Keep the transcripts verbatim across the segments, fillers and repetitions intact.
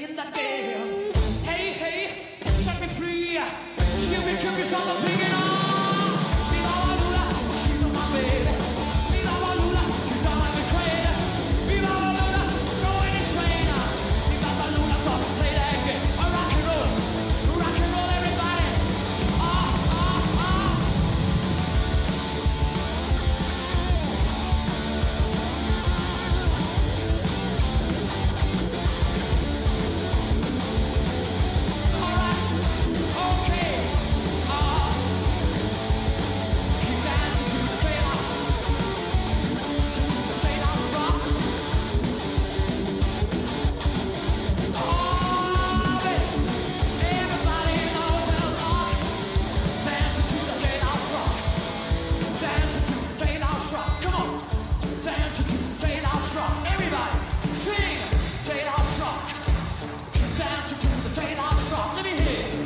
in that bed. Hey, hey, set me free. Stupid junkies on the picking on. Viva la lula, she's my baby. Viva la lula, she's down like a train. Viva la lula, going insane. Viva la lula, gonna play that game. A rock and roll, rock and roll, everybody. Ah, ah, ah. All right, okay. Ah, keep dancing to the jailhouse, to the jailhouse rock. Oh, baby, everybody knows how to rock. Dancing to the jailhouse rock, dancing to the jailhouse rock. Come on, dancing to the jailhouse rock. Everybody, sing jailhouse rock. Keep dancing to the jailhouse rock. Let me hear you.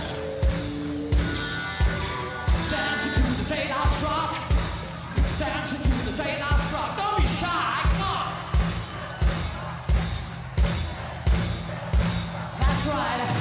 Dancing to the jailhouse rock, dancing to the jailhouse rock. Don't be shy, come on. That's right.